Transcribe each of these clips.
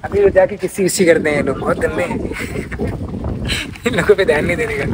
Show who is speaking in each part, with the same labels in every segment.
Speaker 1: अभी वो जाके किसी किसी करते हैं लोग, बहुत गंदे हैं। इन लोगों पे ध्यान नहीं देने का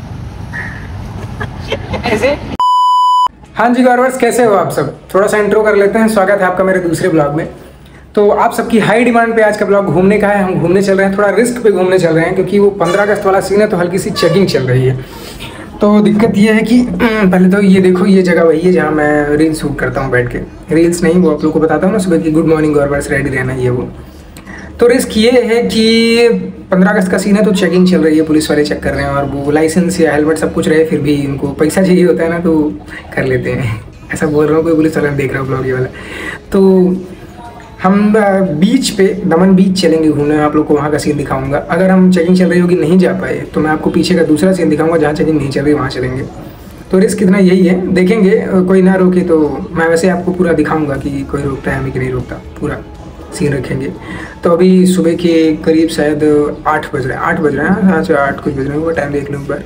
Speaker 1: ऐसे। हाँ जी गॉर्वर्स, कैसे हो आप सब? थोड़ा सा इंट्रो कर लेते हैं। स्वागत है आपका मेरे दूसरे ब्लॉग में। तो आप सबकी हाई डिमांड पे आज का ब्लॉग घूमने का है। हम घूमने चल रहे हैं, थोड़ा रिस्क पे घूमने चल रहे हैं क्योंकि वो 15 अगस्त वाला सीन है, तो हल्की सी चेकिंग चल रही है। तो दिक्कत ये है कि पहले तो ये देखो, ये जगह वही है जहाँ मैं रील शूट करता हूँ बैठ के। रील्स नहीं, वो आप लोग को बताता हूँ ना सुबह की, गुड मॉर्निंग गॉर्वर्स, रेडी रहना, ये वो। तो रिस्क ये है कि 15 अगस्त का सीन है, तो चेकिंग चल रही है, पुलिस वाले चेक कर रहे हैं। और वो लाइसेंस या हेलमेट सब कुछ रहे, फिर भी उनको पैसा चाहिए होता है ना, तो कर लेते हैं। ऐसा बोल रहा हूँ, कोई पुलिस वाला देख रहा हूँ ब्लॉग ये वाला। तो हम बीच पे, दमन बीच चलेंगे घूमने, आप लोग को वहाँ का सीन दिखाऊंगा। अगर हम चेकिंग चल रही होगी नहीं जा पाए तो मैं आपको पीछे का दूसरा सीन दिखाऊंगा, जहाँ चेकिंग नहीं चल रही वहाँ चलेंगे। तो रिस्क कितना यही है, देखेंगे। कोई ना रोके तो मैं वैसे आपको पूरा दिखाऊंगा कि कोई रोकता है हमें कि नहीं रोकता, पूरा सीन रखेंगे। तो अभी सुबह के करीब शायद 8 बज रहे हैं, 8 बज रहे हैं, हाँ 8 कुछ बज रहे हैं, वो टाइम देख लूँ एक बार।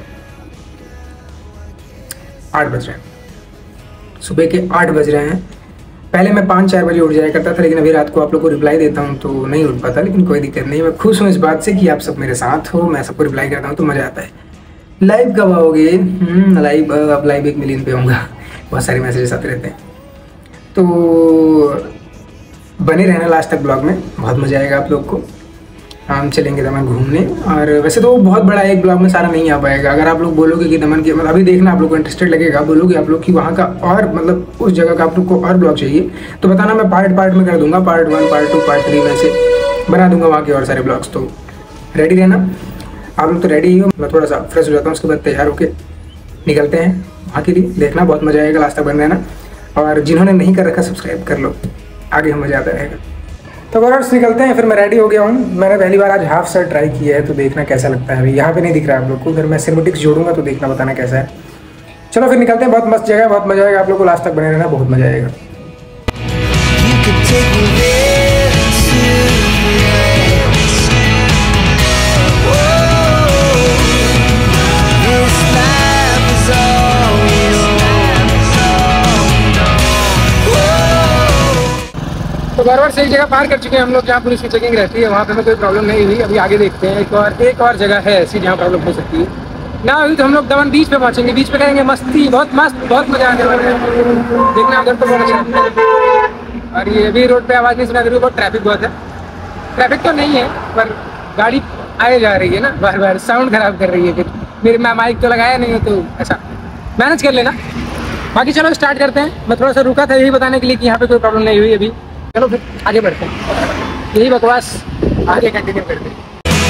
Speaker 1: 8 बज रहे हैं, सुबह के 8 बज रहे हैं। पहले मैं 5-4 बजे उठ जाया करता था, लेकिन अभी रात को आप लोग को रिप्लाई देता हूँ तो नहीं उठ पाता, लेकिन कोई दिक्कत नहीं। मैं खुश हूँ इस बात से कि आप सब मेरे साथ हो, मैं सबको रिप्लाई करता हूँ तो मज़ा आता है। लाइव कब आओगे? लाइव अब लाइव 1 मिलियन पे होऊंगा। बहुत सारे मैसेजेस आते रहते हैं, तो बने रहना लास्ट तक ब्लॉग में, बहुत मज़ा आएगा आप लोग को। हम चलेंगे दमन घूमने। और वैसे तो बहुत बड़ा एक ब्लॉग में सारा नहीं आ पाएगा। अगर आप लोग बोलोगे कि दमन के, मतलब अभी देखना आप लोग को इंटरेस्टेड लगेगा, बोलोगे आप लोग कि वहाँ का और मतलब उस जगह का आप लोग को और ब्लॉग चाहिए तो बताना, मैं पार्ट पार्ट में कर दूंगा। पार्ट 1, पार्ट 2, पार्ट 3 में से बना दूंगा वहाँ के और सारे ब्लॉग्स। तो रेडी रहना आप लोग, तो रेडी ही हो। मैं थोड़ा सा फ्रेश हो जाता हूँ, उसके बाद तैयार होकर निकलते हैं वहाँ के लिए। देखना बहुत मज़ा आएगा, लास्ट तक बन रहना। और जिन्होंने नहीं कर रखा सब्सक्राइब कर लो, आगे हम मज़ा आता रहेगा। तो गॉर्वर्स निकलते हैं। फिर मैं रेडी हो गया हूँ। मैंने पहली बार आज हाफ शर्ट ट्राई किया है, तो देखना कैसा लगता है। अभी यहाँ पे नहीं दिख रहा है आप लोग को, फिर मैं सिनेमैटिक्स जोड़ूंगा तो देखना, बताना कैसा है। चलो फिर निकलते हैं। बहुत मस्त जगह है, बहुत मज़ा आएगा। आप लोग को लास्ट तक बने रहना, बहुत मज़ा आएगा। तो गॉर्वर्स एक जगह पार कर चुके हैं हम लोग, जहाँ पुलिस की चेकिंग रहती है। वहाँ पे हमें कोई प्रॉब्लम नहीं हुई। अभी आगे देखते हैं, एक और जगह है ऐसी जहाँ प्रॉब्लम हो सकती है ना। अभी तो हम लोग दमन बीच पे पहुँचेंगे, बीच पे करेंगे मस्ती, बहुत मस्त, बहुत मजा आने वाला है। देखना उधर तो बहुत अच्छा। और ये अभी रोड पे आवाज़ नहीं सुना, अभी बहुत ट्रैफिक बहुत है। ट्रैफिक तो नहीं है, पर गाड़ी आए जा रही है ना, बार बार साउंड खराब कर रही है। फिर मेरे मैं माइक तो लगाया नहीं हो, तो ऐसा मैनेज कर लेना। बाकी चलो स्टार्ट करते हैं। मैं थोड़ा सा रुका था यही बताने के लिए कि यहाँ पे कोई प्रॉब्लम नहीं हुई अभी। चलो फिर आगे बढ़ते हैं, यही बकवास आगे कंटिन्यू करते हैं।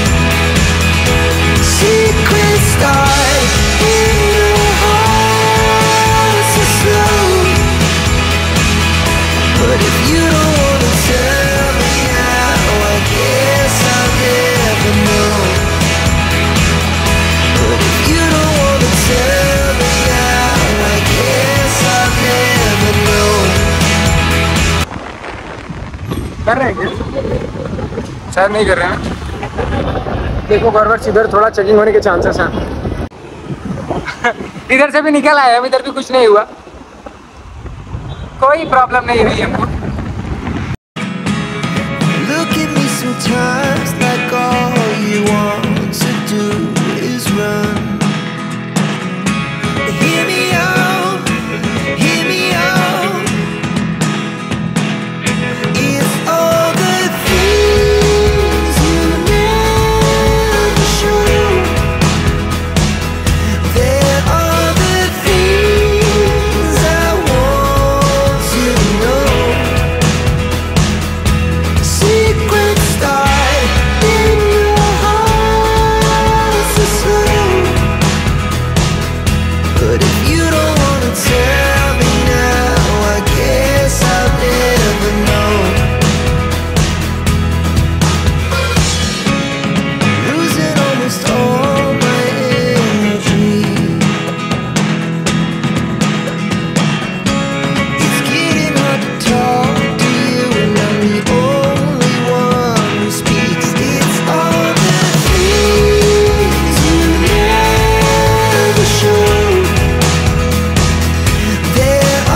Speaker 1: कर रहे हैं क्या? शायद नहीं कर रहे हैं। देखो गॉर्वर्स, इधर थोड़ा चेकिंग होने के चांसेस हैं। इधर से भी निकल आया, इधर भी कुछ नहीं हुआ, कोई प्रॉब्लम नहीं हुई हमको।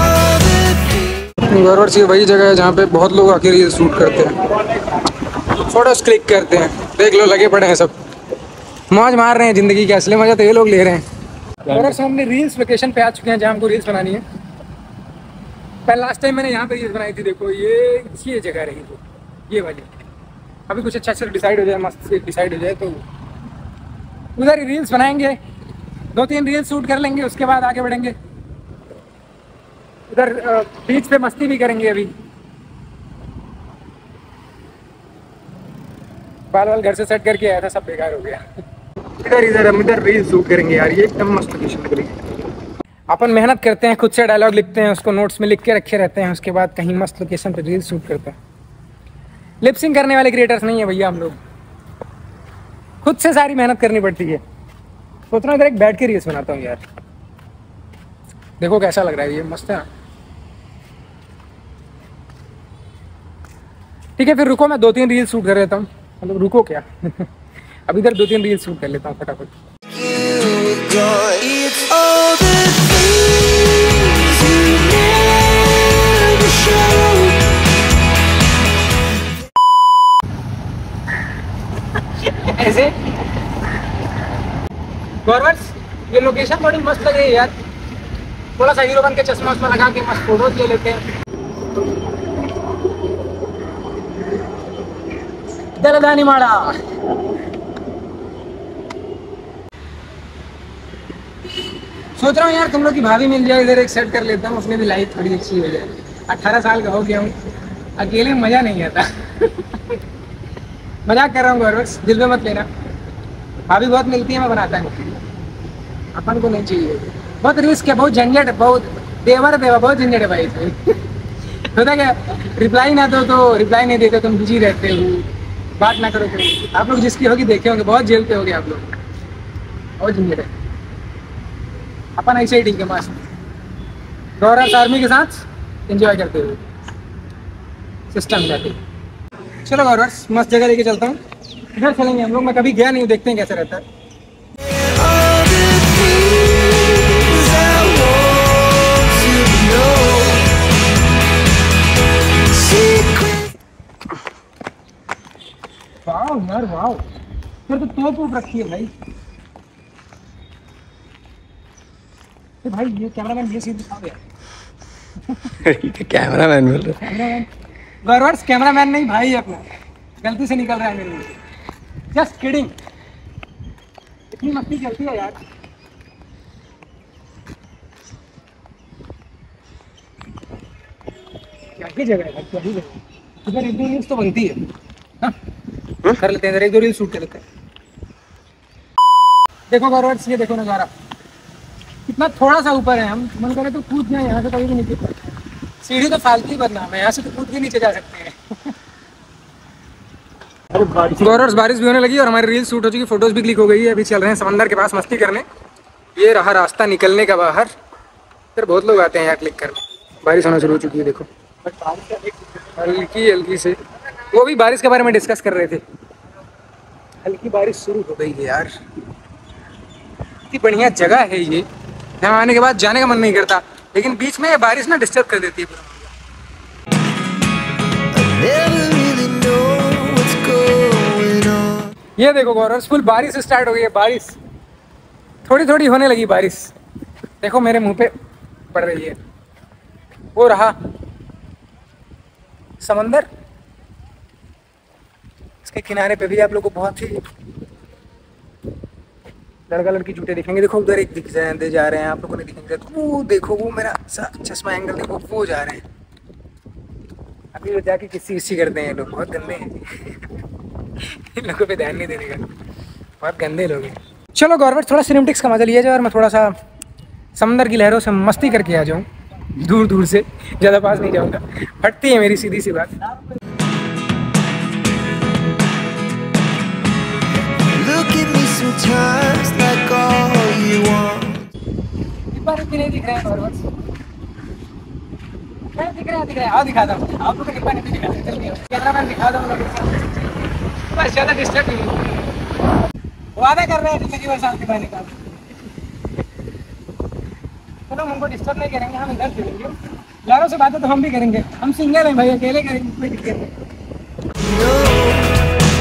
Speaker 1: गौरवर से वही जगह है जहाँ पे बहुत लोग आके रील शूट करते हैं। फोटोज क्लिक करते हैं। देख लो लगे पड़े हैं सब, मौज मार रहे हैं जिंदगी के। असली मजा तो ये लोग ले रहे हैं। और हमने रील्स लोकेशन पे आ चुके हैं जहाँ हमको रील्स बनानी है। पहले लास्ट टाइम मैंने यहाँ पे रील्स बनाई थी, देखो ये जगह रही थी, ये वाली। अभी कुछ अच्छा डिसाइड हो जाए, मस्त से डिसाइड हो जाए तो उधर ही रील्स बनाएंगे, 2-3 रील्स शूट कर लेंगे, उसके बाद आगे बढ़ेंगे। उधर बीच पे मस्ती भी करेंगे। अभी बाल वाल घर से सेट करके आया था, सब बेकार हो गया। इधर हम इधर रील शूट करेंगे यार, ये एकदम मस्त लोकेशन लग रही है। अपन मेहनत करते हैं, खुद से डायलॉग लिखते हैं, उसको नोट्स में लिख के रखे रहते हैं, उसके बाद कहीं मस्त लोकेशन पे रील शूट करते हैं। लिपसिंग करने वाले क्रिएटर्स नहीं है भैया हम लोग, खुद से सारी मेहनत करनी पड़ती है। सोच रहा हूँ इधर एक बैठ के रील्स बनाता हूँ यार, देखो कैसा लग रहा है, ये मस्त है। ठीक है फिर रुको, मैं 2-3 रील्स शूट कर लेता हूँ, मतलब रुको क्या अब इधर 2-3 रील्स शूट कर लेता हूँ फटाफट। ऐसे गौरवर्स ये लोकेशन बड़ी मस्त लग रही है यार, थोड़ा सा हीरो बन के चश्मा वश्मा लगा के मस्त फोटोज ले लेते हैं। दलदानी माड़ा सोच रहा हूँ यार तुम लोग की भाभी मिल जाए, इधर एक सेट कर लेता हूँ, उसमें भी लाइफ थोड़ी अच्छी हो जाए। 18 साल का हो गया हूँ, अकेले मजा नहीं आता मजाक कर रहा हूँ गौरवर्स, दिल में मत लेना। भाभी बहुत मिलती है, मैं बनाता हूँ, अपन को नहीं चाहिए। बहुत रिस्क है, बहुत झंझट है, बहुत देवर बहुत झंझट है भाई इसमें होता क्या, रिप्लाई ना दो तो रिप्लाई नहीं देते, तुम बिजी रहते हो, बात ना करो तो। आप लोग जिसकी होगी देखे होंगे, बहुत जेल पे होगे आप लोग, बहुत झंझट है। अपन ऐसे ही ठीक है मस्त गौरव आर्मी के साथ एंजॉय करते हुए सिस्टम जाते। चलो गौरवर्स मस्त जगह लेके चलता हूँ, इधर चलेंगे हम लोग, मैं कभी गया नहीं हूँ, देखते हैं कैसा रहता है। वाओ यार वाओ, फिर तो तोप रखी है भाई। भाई ये कैमरामैन ये सीन दिखा गया कैमरामैन बोल रहा है गौरवर्स, कैमरामैन नहीं भाई अपना, गलती से निकल रहा है मेरे मुंह, जस्ट किडिंग। इतनी मस्ती चलती है यार। क्या ही जगह है, क्या ही जगह, इधर 1-2 रील्स तो बनती है ना? कर लेते हैं इधर 1-2 रील शूट कर लेते हैं। देखो गौरवर्स ये देखो नज़ारा, कितना थोड़ा सा ऊपर है, हम मन करे तो कूद जाए यहाँ से, कभी भी नीचे सीढ़ी तो फालतू ही बदनाम है, यहाँ से तो कूद के नीचे जा सकते हैं गौरवर्स बारिश भी होने लगी और हमारी रील शूट हो चुकी, फोटोज भी क्लिक हो गई है। अभी चल रहे हैं समंदर के पास मस्ती करने, ये रहा रास्ता निकलने का बाहर। फिर बहुत लोग आते हैं यहाँ क्लिक करने। बारिश होना शुरू हो चुकी है देखो, हल्की हल्की से, वो भी बारिश के बारे में डिस्कस कर रहे थे। हल्की बारिश शुरू हो गई है यार, इतनी बढ़िया जगह है ये, यहाँ आने के बाद जाने का मन नहीं करता, लेकिन बीच में ये बारिश ना डिस्टर्ब कर देती है। ये देखो गौरव फुल बारिश स्टार्ट हो गई है, बारिश थोड़ी थोड़ी होने लगी बारिश, देखो मेरे मुंह पे पड़ रही है। वो रहा समंदर, इसके किनारे पे भी आप लोग को बहुत ही लड़का लड़की झूठे दिखेंगे। देखो उधर एक दिख दे जा रहे हैं, आप लोगों को नहीं दिखेंगे। वो देखो वो मेरा चश्मा एंगल देखो, वो जा रहे हैं। अभी वो जाके किसी करते हैं, लोग बहुत गंदे हैं इन लोगों पे ध्यान नहीं देने का, बहुत गंदे लोग हैं। चलो गवर्नमेंट थोड़ा सिनेमैटिक्स का मजा लिया जाए और मैं थोड़ा सा समंदर की लहरों से मस्ती करके आ जाऊँ, दूर दूर से, ज़्यादा पास नहीं जाऊँगा, फटती है मेरी सीधी सी बात। नहीं दिख रहा है दिख रहा है, आओ दिखाता हूँ आपको, तो नहीं दिखा, कैमरामैन दिखा दो बस, ज़्यादा डिस्टर्ब नहीं। वादा कर रहे हैं जिंदगी भर साथ दिखाने का, चलो हमको डिस्टर्ब नहीं करेंगे, हम इधर चलेंगे, यारों से बातें तो हम भी करेंगे, हम सिंगल हैं भाई, अकेले करेंगे कोई दिक्कत नहीं।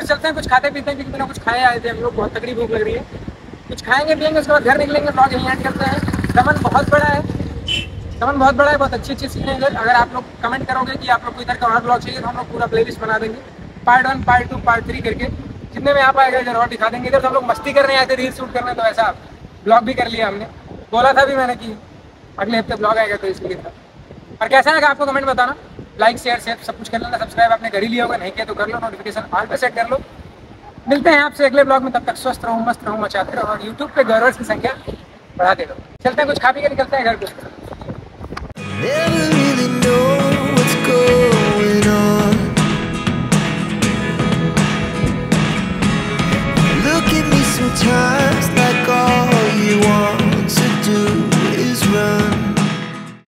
Speaker 1: गौरवर्स चलते हैं, कुछ खाते पीते हैं, क्योंकि बिना कुछ खाए आए थे हम लोग, बहुत तगड़ी भूख लग रही है। कुछ खाएंगे पिएंगे, उसके बाद घर निकलेंगे, ब्लॉग यहीं एंड करते हैं। दमन बहुत बड़ा है, दमन बहुत बड़ा है, बहुत अच्छी चीज़ें हैं इधर। अगर आप लोग कमेंट करोगे कि आप लोग को इधर का और ब्लॉग चाहिए तो हम लोग पूरा प्लेलिस्ट बना देंगे, पार्ट 1 पार्ट 2 पार्ट 3 करके, जितने में आप आएगा इधर और दिखा देंगे। इधर तो हम लोग मस्ती करने आए थे, रील शूट करने, तो ऐसा ब्लॉग भी कर लिया हमने। बोला था भी मैंने कि अगले हफ्ते ब्लॉग आएगा, तो इसलिए था। और कैसा लगा आपको कमेंट बताना, लाइक शेयर सब कुछ कर लेना, सब्सक्राइब आपने कर ही लिया होगा, नहीं किया तो कर लो, नोटिफिकेशन ऑल पे सेट कर लो। मिलते हैं आपसे अगले ब्लॉग में, तब तक स्वस्थ रहो, मस्त रहो, मचाते रहो, और यूट्यूब पे गौरवर्स की संख्या बढ़ाते रहो। चलते हैं, कुछ खा पी के निकलते हैं घर को।